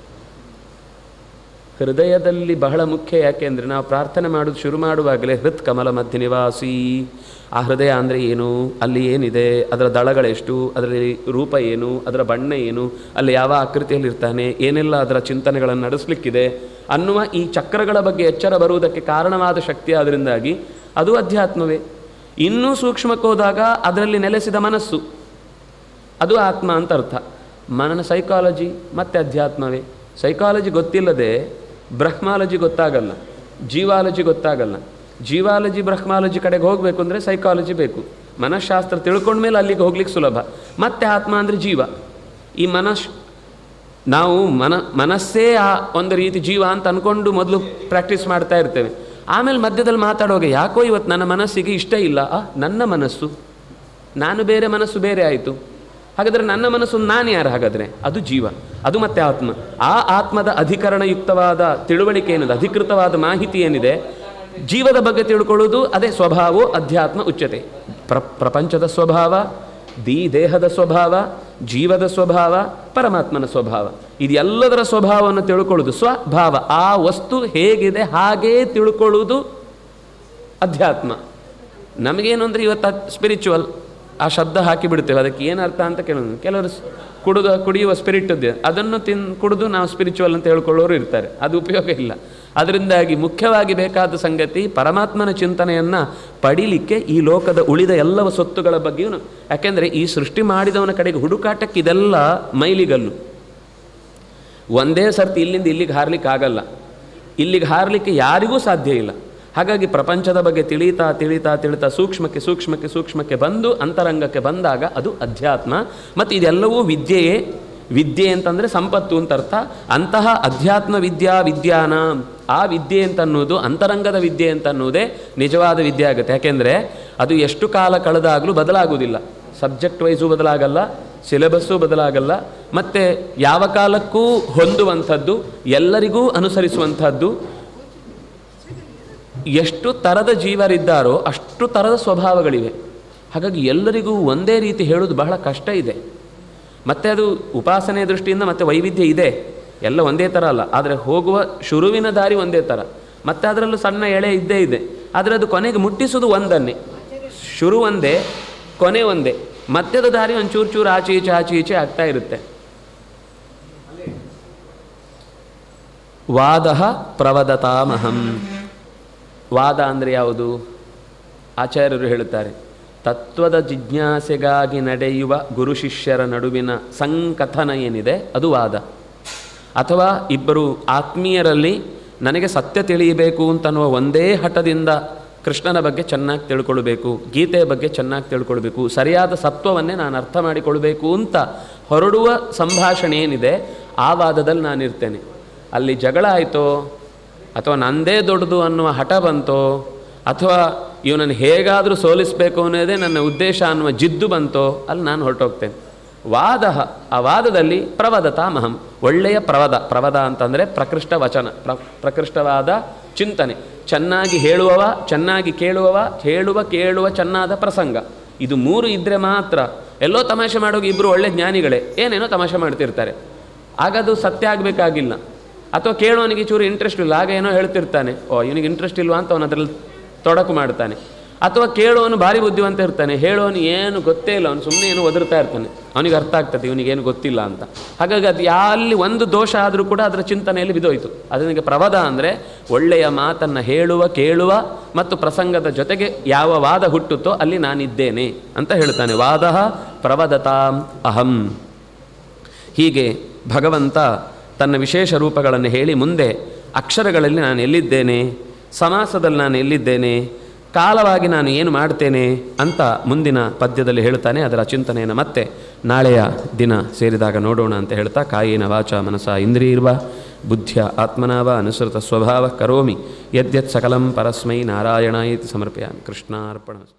ಹೃದಯದಲ್ಲಿ ಬಹಳ ಮುಖ್ಯ. ಯಾಕೆಂದರೆ ನಾವು ಪ್ರಾರ್ಥನೆ ಮಾಡೋದು ಶುರು ಮಾಡುವಾಗಲೇ ಹೃತ್ ಕಮಲ ಮಧ್ಯ ನಿವಾಸಿ. ಆ ಹೃದಯ ಅಂದರೆ ಏನು, ಅಲ್ಲಿ ಏನಿದೆ, ಅದರ ದಳಗಳೆಷ್ಟು, ಅದರಲ್ಲಿ ರೂಪ ಏನು, ಅದರ ಬಣ್ಣ ಏನು, ಅಲ್ಲಿ ಯಾವ ಆಕೃತಿಯಲ್ಲಿರ್ತಾನೆ, ಏನೆಲ್ಲ ಅದರ ಚಿಂತನೆಗಳನ್ನು ನಡೆಸಲಿಕ್ಕಿದೆ ಅನ್ನುವ ಈ ಚಕ್ರಗಳ ಬಗ್ಗೆ ಎಚ್ಚರ ಬರುವುದಕ್ಕೆ ಕಾರಣವಾದ ಶಕ್ತಿ. ಅದರಿಂದಾಗಿ ಅದು ಅಧ್ಯಾತ್ಮವೇ. ಇನ್ನೂ ಸೂಕ್ಷ್ಮಕ್ಕೆ ಹೋದಾಗ ಅದರಲ್ಲಿ ನೆಲೆಸಿದ ಮನಸ್ಸು, ಅದು ಆತ್ಮ ಅಂತ ಅರ್ಥ. ಮನನ ಸೈಕಾಲಜಿ ಮತ್ತು ಅಧ್ಯಾತ್ಮವೇ. ಸೈಕಾಲಜಿ ಗೊತ್ತಿಲ್ಲದೆ ಬ್ರಹ್ಮಾಲಜಿ ಗೊತ್ತಾಗಲ್ಲ, ಜೀವಾಲಜಿ ಗೊತ್ತಾಗಲ್ಲ. ಜೀವಾಲಜಿ ಬ್ರಹ್ಮಾಲಜಿ ಕಡೆಗೆ ಹೋಗಬೇಕು ಅಂದರೆ ಸೈಕಾಲಜಿ ಬೇಕು. ಮನಃಶಾಸ್ತ್ರ ತಿಳ್ಕೊಂಡ್ಮೇಲೆ ಅಲ್ಲಿಗೆ ಹೋಗ್ಲಿಕ್ಕೆ ಸುಲಭ. ಮತ್ತು ಆತ್ಮ ಅಂದರೆ ಜೀವ. ಈ ಮನಶ್ ನಾವು ಮನ ಮನಸ್ಸೇ ಆ ಒಂದು ರೀತಿ ಜೀವ ಅಂತ ಅಂದ್ಕೊಂಡು ಮೊದಲು ಪ್ರಾಕ್ಟೀಸ್ ಮಾಡ್ತಾ ಇರ್ತೇವೆ. ಆಮೇಲೆ ಮಧ್ಯದಲ್ಲಿ ಮಾತಾಡುವಾಗ ಯಾಕೋ ಇವತ್ತು ನನ್ನ ಮನಸ್ಸಿಗೆ ಇಷ್ಟ ಇಲ್ಲ, ಆ ನನ್ನ ಮನಸ್ಸು, ನಾನು ಬೇರೆ ಮನಸ್ಸು ಬೇರೆ ಆಯಿತು. ಹಾಗಾದರೆ ನನ್ನ ಮನಸ್ಸು ನಾನು ಯಾರು? ಹಾಗಾದರೆ ಅದು ಜೀವ, ಅದು ಮತ್ತೆ ಆತ್ಮ. ಆ ಆತ್ಮದ ಅಧಿಕರಣಯುಕ್ತವಾದ ತಿಳುವಳಿಕೆ ಏನಿದೆ, ಅಧಿಕೃತವಾದ ಮಾಹಿತಿ ಏನಿದೆ, ಜೀವದ ಬಗ್ಗೆ ತಿಳ್ಕೊಳ್ಳೋದು ಅದೇ ಸ್ವಭಾವೋ ಅಧ್ಯಾತ್ಮ ಉಚ್ಯತೆ. ಪ್ರ ಪ್ರಪಂಚದ ಸ್ವಭಾವ, ದಿ ದೇಹದ ಸ್ವಭಾವ, ಜೀವದ ಸ್ವಭಾವ, ಪರಮಾತ್ಮನ ಸ್ವಭಾವ, ಇದೆಲ್ಲದರ ಸ್ವಭಾವವನ್ನು ತಿಳ್ಕೊಳ್ಳೋದು ಸ್ವಭಾವ. ಆ ವಸ್ತು ಹೇಗಿದೆ ಹಾಗೇ ತಿಳ್ಕೊಳ್ಳೋದು ಅಧ್ಯಾತ್ಮ. ನಮಗೇನು ಅಂದರೆ ಇವತ್ತು ಸ್ಪಿರಿಚುವಲ್ ಆ ಶಬ್ದ ಹಾಕಿಬಿಡ್ತೇವೆ, ಅದಕ್ಕೆ ಏನು ಅರ್ಥ ಅಂತ ಕೆಲವು ಕೆಲವರು ಕುಡಿದು ಕುಡಿಯುವ ಸ್ಪಿರಿಟ್ ಇದೆ, ಅದನ್ನು ತಿನ್ ಕುಡಿದು ನಾವು ಸ್ಪಿರಿಚುವಲ್ ಅಂತ ಹೇಳ್ಕೊಳ್ಳೋರು ಇರ್ತಾರೆ. ಅದು ಉಪಯೋಗ ಇಲ್ಲ. ಅದರಿಂದಾಗಿ ಮುಖ್ಯವಾಗಿ ಬೇಕಾದ ಸಂಗತಿ ಪರಮಾತ್ಮನ ಚಿಂತನೆಯನ್ನು ಪಡೀಲಿಕ್ಕೆ ಈ ಲೋಕದ ಉಳಿದ ಎಲ್ಲವ ಸೊತ್ತುಗಳ ಬಗ್ಗೆಯೂ. ಯಾಕೆಂದರೆ ಈ ಸೃಷ್ಟಿ ಮಾಡಿದವನ ಕಡೆಗೆ ಹುಡುಕಾಟಕ್ಕೆ ಇದೆಲ್ಲ ಮೈಲಿಗಲ್ಲು. ಒಂದೇ ಸರ್ತಿ ಇಲ್ಲಿಂದ ಇಲ್ಲಿಗೆ ಹಾರಲಿಕ್ಕೆ ಆಗಲ್ಲ, ಇಲ್ಲಿಗೆ ಹಾರಲಿಕ್ಕೆ ಯಾರಿಗೂ ಸಾಧ್ಯ ಇಲ್ಲ. ಹಾಗಾಗಿ ಪ್ರಪಂಚದ ಬಗ್ಗೆ ತಿಳಿತಾ ತಿಳಿತಾ ತಿಳಿತಾ ಸೂಕ್ಷ್ಮಕ್ಕೆ ಸೂಕ್ಷ್ಮಕ್ಕೆ ಸೂಕ್ಷ್ಮಕ್ಕೆ ಬಂದು ಅಂತರಂಗಕ್ಕೆ ಬಂದಾಗ ಅದು ಅಧ್ಯಾತ್ಮ. ಮತ್ತು ಇದೆಲ್ಲವೂ ವಿದ್ಯೆಯೇ. ವಿದ್ಯೆ ಅಂತಂದರೆ ಸಂಪತ್ತು ಅಂತ ಅರ್ಥ. ಅಂತಹ ಅಧ್ಯಾತ್ಮ ವಿದ್ಯಾ ವಿದ್ಯಾನ, ಆ ವಿದ್ಯೆ ಅಂತನ್ನುವುದು ಅಂತರಂಗದ ವಿದ್ಯೆ ಅಂತನ್ನುವುದೇ ನಿಜವಾದ ವಿದ್ಯೆ ಆಗುತ್ತೆ. ಯಾಕೆಂದರೆ ಅದು ಎಷ್ಟು ಕಾಲ ಕಳೆದಾಗಲೂ ಬದಲಾಗುವುದಿಲ್ಲ. ಸಬ್ಜೆಕ್ಟ್ ವೈಸು ಬದಲಾಗಲ್ಲ, ಸಿಲೆಬಸ್ಸು ಬದಲಾಗಲ್ಲ, ಮತ್ತು ಯಾವ ಕಾಲಕ್ಕೂ ಹೊಂದುವಂಥದ್ದು, ಎಲ್ಲರಿಗೂ ಅನುಸರಿಸುವಂಥದ್ದು. ಎಷ್ಟು ಥರದ ಜೀವರಿದ್ದಾರೋ ಅಷ್ಟು ಥರದ ಸ್ವಭಾವಗಳಿವೆ. ಹಾಗಾಗಿ ಎಲ್ಲರಿಗೂ ಒಂದೇ ರೀತಿ ಹೇಳೋದು ಬಹಳ ಕಷ್ಟ ಇದೆ. ಮತ್ತು ಅದು ಉಪಾಸನೆ ದೃಷ್ಟಿಯಿಂದ ಮತ್ತು ವೈವಿಧ್ಯ ಇದೆ, ಎಲ್ಲ ಒಂದೇ ಥರ ಅಲ್ಲ. ಆದರೆ ಹೋಗುವ ಶುರುವಿನ ದಾರಿ ಒಂದೇ ಥರ, ಮತ್ತು ಅದರಲ್ಲೂ ಸಣ್ಣ ಎಳೆ ಇದ್ದೇ ಇದೆ. ಆದರೆ ಅದು ಕೊನೆಗೆ ಮುಟ್ಟಿಸೋದು ಒಂದನ್ನೇ. ಶುರು ಒಂದೇ, ಕೊನೆ ಒಂದೇ, ಮಧ್ಯದ ದಾರಿ ಒಂದು ಚೂರು ಚೂರು ಆಚೆ ಈಚೆ ಆಚೆ ಈಚೆ ಆಗ್ತಾ ಇರುತ್ತೆ. ವಾದ ಪ್ರವದತಾಮಹಂ. ವಾದ ಅಂದರೆ ಯಾವುದು? ಆಚಾರ್ಯರು ಹೇಳುತ್ತಾರೆ, ತತ್ವದ ಜಿಜ್ಞಾಸೆಗಾಗಿ ನಡೆಯುವ ಗುರು ಶಿಷ್ಯರ ನಡುವಿನ ಸಂಕಥನ ಏನಿದೆ ಅದು ವಾದ. ಅಥವಾ ಇಬ್ಬರು ಆತ್ಮೀಯರಲ್ಲಿ ನನಗೆ ಸತ್ಯ ತಿಳಿಯಬೇಕು ಅಂತನ್ನುವ ಒಂದೇ ಹಠದಿಂದ ಕೃಷ್ಣನ ಬಗ್ಗೆ ಚೆನ್ನಾಗಿ ತಿಳ್ಕೊಳ್ಬೇಕು, ಗೀತೆಯ ಬಗ್ಗೆ ಚೆನ್ನಾಗಿ ತಿಳ್ಕೊಳ್ಬೇಕು, ಸರಿಯಾದ ಸತ್ವವನ್ನೇ ನಾನು ಅರ್ಥ ಮಾಡಿಕೊಳ್ಬೇಕು ಅಂತ ಹೊರಡುವ ಸಂಭಾಷಣೆ ಏನಿದೆ ಆ ವಾದದಲ್ಲಿ ನಾನಿರ್ತೇನೆ. ಅಲ್ಲಿ ಜಗಳ ಆಯಿತೋ, ಅಥವಾ ನಂದೇ ದೊಡ್ಡದು ಅನ್ನುವ ಹಠ ಬಂತೋ, ಅಥವಾ ಇವನನ್ನು ಹೇಗಾದರೂ ಸೋಲಿಸಬೇಕು ಅನ್ನೋದೇ ನನ್ನ ಉದ್ದೇಶ ಅನ್ನುವ ಜಿದ್ದು ಬಂತೋ, ಅಲ್ಲಿ ನಾನು ಹೊರಟೋಗ್ತೇನೆ. ವಾದ, ಆ ವಾದದಲ್ಲಿ ಪ್ರವದತಾಮಹಂ, ಒಳ್ಳೆಯ ಪ್ರವದ. ಪ್ರವದ ಅಂತಂದರೆ ಪ್ರಕೃಷ್ಟ ವಚನ, ಪ್ರ ಪ್ರಕೃಷ್ಟವಾದ ಚಿಂತನೆ, ಚೆನ್ನಾಗಿ ಹೇಳುವವ, ಚೆನ್ನಾಗಿ ಕೇಳುವವ, ಹೇಳುವ ಕೇಳುವ ಚೆನ್ನಾದ ಪ್ರಸಂಗ. ಇದು ಮೂರು ಇದ್ದರೆ ಮಾತ್ರ. ಎಲ್ಲೋ ತಮಾಷೆ ಮಾಡೋಗಿ ಇಬ್ಬರು ಒಳ್ಳೆ ಜ್ಞಾನಿಗಳೇ ಏನೇನೋ ತಮಾಷೆ ಮಾಡ್ತಿರ್ತಾರೆ, ಆಗದು ಸತ್ಯ ಆಗಬೇಕಾಗಿಲ್ಲ. ಅಥವಾ ಕೇಳೋನಿಗೆ ಚೂರು ಇಂಟ್ರೆಸ್ಟ್ ಇಲ್ಲ, ಆಗ ಏನೋ ಹೇಳ್ತಿರ್ತಾನೆ, ಓ ಇವನಿಗೆ ಇಂಟ್ರೆಸ್ಟ್ ಇಲ್ವಾ ಅಂತ ಅವನು ಅದರಲ್ಲಿ ತೊಡಕು ಮಾಡ್ತಾನೆ. ಅಥವಾ ಕೇಳುವವನು ಭಾರಿ ಬುದ್ಧಿವಂತ ಇರ್ತಾನೆ, ಹೇಳುವವನು ಏನು ಗೊತ್ತೇ ಇಲ್ಲ, ಅವನು ಸುಮ್ಮನೆ ಏನು ಒದರ್ತಾ ಇರ್ತಾನೆ, ಅವನಿಗೆ ಅರ್ಥ ಆಗ್ತದೆ ಇವನಿಗೇನು ಗೊತ್ತಿಲ್ಲ ಅಂತ. ಹಾಗಾಗಿ ಅದು ಅಲ್ಲಿ ಒಂದು ದೋಷ ಆದರೂ ಕೂಡ ಅದರ ಚಿಂತನೆಯಲ್ಲಿ ಬಿದ್ದೋಯ್ತು. ಅದನಿಗೆ ಪ್ರವಾದ ಅಂದರೆ ಒಳ್ಳೆಯ ಮಾತನ್ನು ಹೇಳುವ, ಕೇಳುವ ಮತ್ತು ಪ್ರಸಂಗದ ಜೊತೆಗೆ ಯಾವ ವಾದ ಹುಟ್ಟುತ್ತೋ ಅಲ್ಲಿ ನಾನಿದ್ದೇನೆ ಅಂತ ಹೇಳ್ತಾನೆ. ವಾದ ಪ್ರವದತಾಂ ಅಹಂ. ಹೀಗೆ ಭಗವಂತ ತನ್ನ ವಿಶೇಷ ರೂಪಗಳನ್ನು ಹೇಳಿ ಮುಂದೆ ಅಕ್ಷರಗಳಲ್ಲಿ ನಾನು ಎಲ್ಲಿದ್ದೇನೆ, ಸಮಾಸದಲ್ಲಿ ನಾನು ಎಲ್ಲಿದ್ದೇನೆ, ಕಾಲವಾಗಿ ನಾನು ಏನು ಮಾಡ್ತೇನೆ ಅಂತ ಮುಂದಿನ ಪದ್ಯದಲ್ಲಿ ಹೇಳ್ತಾನೆ. ಅದರ ಚಿಂತನೆಯನ್ನು ಮತ್ತೆ ನಾಳೆಯ ದಿನ ಸೇರಿದಾಗ ನೋಡೋಣ ಅಂತ ಹೇಳ್ತಾ, ಕಾಯೇನ ವಾಚ ಮನಸ ಇಂದ್ರಿಯರ್ವ ಬುದ್ಧ್ಯ ಆತ್ಮನಾವ ಅನುಸೃತ ಸ್ವಭಾವ ಕರೋಮಿ ಯದ್ಯತ್ ಸಕಲಂ ಪರಸ್ಮೈ ನಾರಾಯಣಾಯಿತಿ ಸಮರ್ಪಯಾಮಿ. ಕೃಷ್ಣಾರ್ಪಣಮಸ್ತು.